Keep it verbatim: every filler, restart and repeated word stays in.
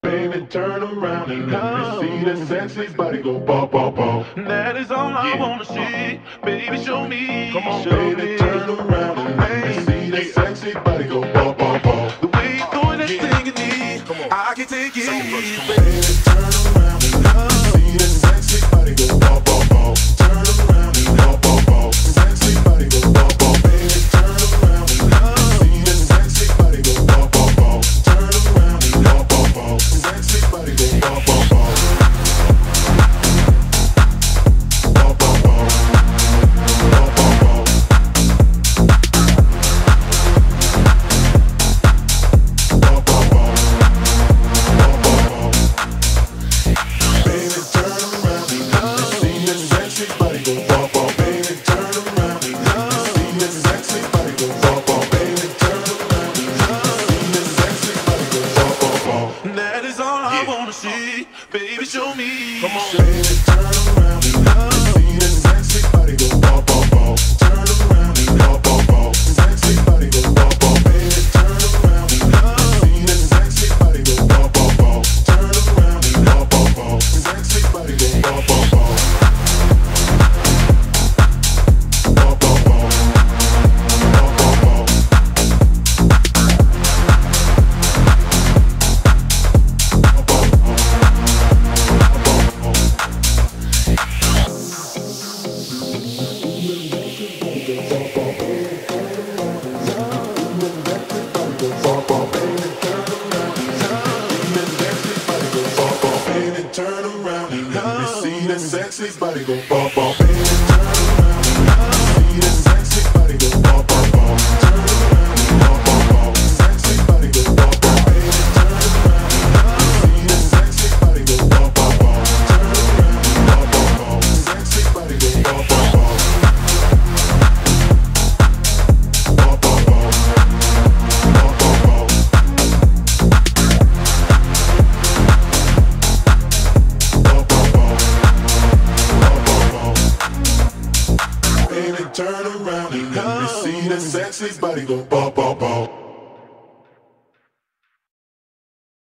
Baby, turn around and let me see that sexy body go ball, ball, ball. That is all I yeah. wanna see. Baby, show me. Come on, show baby, me. turn around and let me see that sexy body go ball, ball, ball. The way you're throwing that yeah. thing in me, I can take it. Baby, turn around and let me see that sexy body go ball, ball, ball. Turn around and ball, ball, ball. Sexy body go ball, ball. Baby, turn around and let me see that sexy body go ball, ball, ball. Turn around and ball, ball, ball. Sexy body go ball, ball, ball. Ball, ball, ball. Ball, ball, ball. Ball, ball, ball. Ball, ball, ball. Baby, turn around and let me see that sexy body go ball, ball. Baby, turn around and let me see that sexy body go ball, ball. Baby, turn around and let me see that sexy body go ball, ball, ball. That is all I wanna see. Baby, show me. Come on, baby, turn around and let me see that sexy body go ball, ball, ball. Turn around and ball, ball, ball. Sexy body go ball, ball. Baby, turn around and let me see that sexy body go ball, ball, ball. Turn around and ball, ball, ball. Sexy body go ball, ball, ball. Ball, ball, ball. Ball, ball, ball. Baby, turn around and let me see that sexy body go ball, ball. Baby, turn around and let me see that sexy body go ball, ball, ball. Turn around and ball, ball, ball. Sexy body go ball, ball. Baby, turn around and let me see that sexy body go ball, ball, ball. Turn around and ball, ball, ball. Sexy body go ball, ball, ball. Ball, ball, ball. Ball, ball, ball. Baby, turn around and let me see that sexy body go ball, ball, ball.